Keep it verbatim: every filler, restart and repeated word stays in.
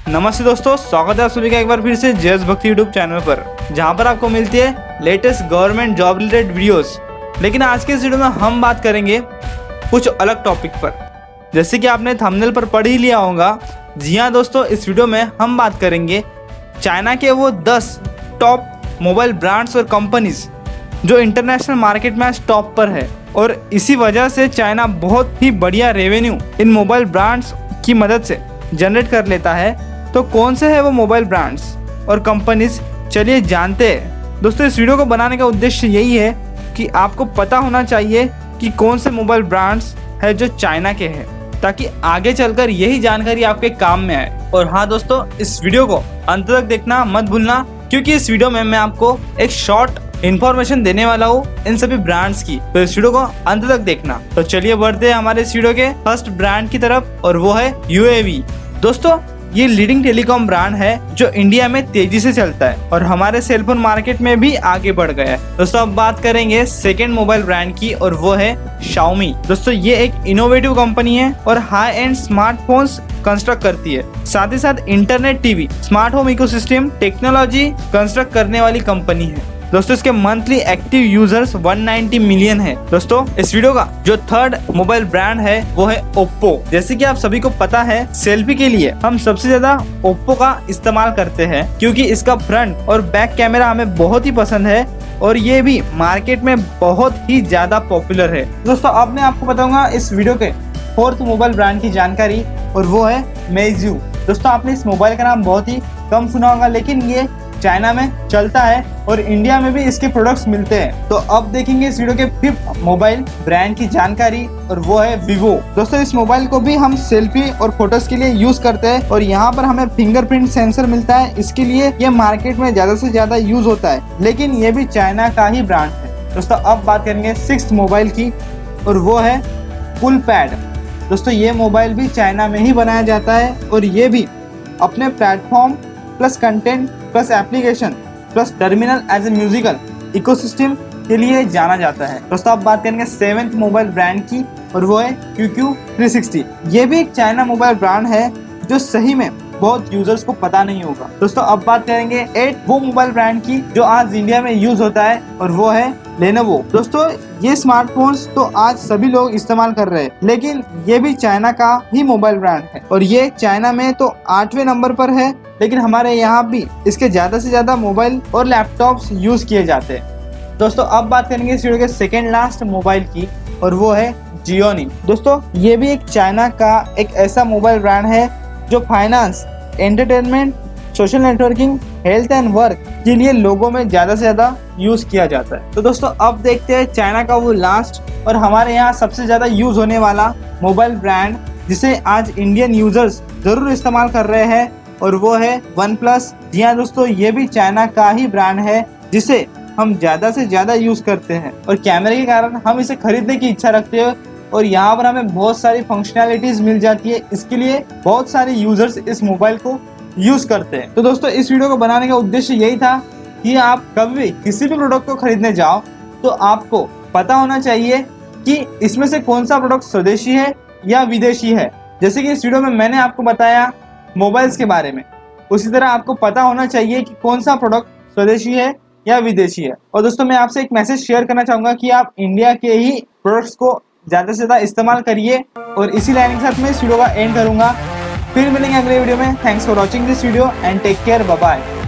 नमस्ते दोस्तों, स्वागत है आप सभी का एक बार फिर से जयस भक्ति यूट्यूब चैनल पर, जहां पर आपको मिलती है latest government job related videos. लेकिन आज के इस वीडियो में हम बात करेंगे कुछ अलग टॉपिक पर, जैसे कि आपने थंबनेल पर पढ़ ही लिया होगा। जी हाँ दोस्तों, इस वीडियो में हम बात करेंगे चाइना के वो दस टॉप मोबाइल ब्रांड्स और कंपनीज जो इंटरनेशनल मार्केट में आज टॉप पर है, और इसी वजह से चाइना बहुत ही बढ़िया रेवेन्यू इन मोबाइल ब्रांड्स की मदद से जनरेट कर लेता है। तो कौन से है वो मोबाइल ब्रांड्स और कंपनीज, चलिए जानते हैं। दोस्तों, इस वीडियो को बनाने का उद्देश्य यही है कि आपको पता होना चाहिए कि कौन से मोबाइल ब्रांड्स है जो चाइना के हैं, ताकि आगे चलकर यही जानकारी आपके काम में आए। और हाँ दोस्तों, इस वीडियो को अंत तक देखना मत भूलना, क्योंकि इस वीडियो में मैं आपको एक शॉर्ट इन्फॉर्मेशन देने वाला हूँ इन सभी ब्रांड्स की, तो इस वीडियो को अंत तक देखना। तो चलिए बढ़ते हैं हमारे इस वीडियो के फर्स्ट ब्रांड की तरफ, और वो है यूएवी। दोस्तों, ये लीडिंग टेलीकॉम ब्रांड है जो इंडिया में तेजी से चलता है और हमारे सेलफोन मार्केट में भी आगे बढ़ गया है। दोस्तों, अब बात करेंगे सेकेंड मोबाइल ब्रांड की, और वो है शाओमी। दोस्तों, ये एक इनोवेटिव कंपनी है और हाई एंड स्मार्टफोन्स कंस्ट्रक्ट करती है। साथ ही साथ internet, TV, smart home ecosystem technology construct करने वाली कंपनी है। दोस्तों, इसके मंथली एक्टिव यूजर्स एक सौ नब्बे मिलियन है। दोस्तों, इस वीडियो का जो थर्ड मोबाइल ब्रांड है वो है ओप्पो। जैसे कि आप सभी को पता है, सेल्फी के लिए हम सबसे ज्यादा ओप्पो का इस्तेमाल करते हैं, क्योंकि इसका फ्रंट और बैक कैमरा हमें बहुत ही पसंद है और ये भी मार्केट में बहुत ही ज्यादा पॉपुलर है। दोस्तों, अब मैं आपको बताऊंगा इस वीडियो के फोर्थ मोबाइल ब्रांड की जानकारी, और वो है मेइजू। दोस्तों, आपने इस मोबाइल का नाम बहुत ही कम सुना होगा, लेकिन ये चाइना में चलता है और इंडिया में भी इसके प्रोडक्ट्स मिलते हैं। तो अब देखेंगे इस वीडियो के फिफ्थ मोबाइल ब्रांड की जानकारी, और वो है वीवो। दोस्तों, इस मोबाइल को भी हम सेल्फी और फोटोज के लिए यूज करते हैं, और यहाँ पर हमें फिंगरप्रिंट सेंसर मिलता है। इसके लिए ये मार्केट में ज्यादा से ज्यादा यूज होता है, लेकिन ये भी चाइना का ही ब्रांड है। दोस्तों, अब बात करेंगे सिक्स्थ मोबाइल की, और वो है फुल पैड। दोस्तों, ये मोबाइल भी चाइना में ही बनाया जाता है, और ये भी अपने platform plus content plus application plus terminal as a musical ecosystem के लिए जाना जाता है। दोस्तों, अब बात करेंगे सेवेंथ मोबाइल ब्रांड की, और वो है क्यू क्यू थ्री सिक्सटी। ये भी एक चाइना मोबाइल ब्रांड है जो सही में बहुत यूजर्स को पता नहीं होगा। दोस्तों, अब बात करेंगे एट वो मोबाइल ब्रांड की जो आज इंडिया में यूज होता है, और वो है लेनोवो। दोस्तों, ये स्मार्टफोन्स तो आज सभी लोग इस्तेमाल कर रहे हैं, लेकिन ये भी चाइना का ही मोबाइल ब्रांड है, और ये चाइना में तो आठवें नंबर पर है, लेकिन हमारे यहाँ भी इसके ज्यादा से ज्यादा मोबाइल और लैपटॉप्स यूज किए जाते हैं। दोस्तों, अब बात करेंगे इस वीडियो के सेकेंड लास्ट मोबाइल की, और वो है जियोनी। दोस्तों, ये भी एक चाइना का एक ऐसा मोबाइल ब्रांड है जो finance, entertainment, social networking, health and work के लिए लोगों में ज्यादा से ज्यादा यूज किया जाता है। तो दोस्तों, अब देखते हैं चाइना का वो लास्ट और हमारे यहाँ सबसे ज्यादा यूज होने वाला मोबाइल ब्रांड, जिसे आज इंडियन यूजर्स जरूर इस्तेमाल कर रहे हैं, और वो है वन प्लस। जी हाँ दोस्तों, ये भी चाइना का ही ब्रांड है जिसे हम ज्यादा से ज्यादा यूज करते हैं, और कैमरे के कारण हम इसे खरीदने की इच्छा रखते हैं, और यहाँ पर हमें बहुत सारी फंक्शनैलिटीज मिल जाती है। इसके लिए बहुत सारे यूजर्स इस मोबाइल को यूज करते हैं। तो दोस्तों, इस वीडियो को बनाने का उद्देश्य यही था कि आप कभी भी किसी भी प्रोडक्ट को खरीदने जाओ तो आपको पता होना चाहिए कि इसमें से कौन सा प्रोडक्ट स्वदेशी है या विदेशी है। जैसे कि इस वीडियो में मैंने आपको बताया मोबाइल्स के बारे में, उसी तरह आपको पता होना चाहिए कि कौन सा प्रोडक्ट स्वदेशी है या विदेशी है। और दोस्तों, मैं आपसे एक मैसेज शेयर करना चाहूंगा कि आप इंडिया के ही प्रोडक्ट्स को ज्यादा से ज्यादा इस्तेमाल करिए, और इसी लाइन के साथ मैं इस वीडियो का एंड करूंगा। फिर मिलेंगे अगले वीडियो में। Thanks for watching this video and take care, bye bye.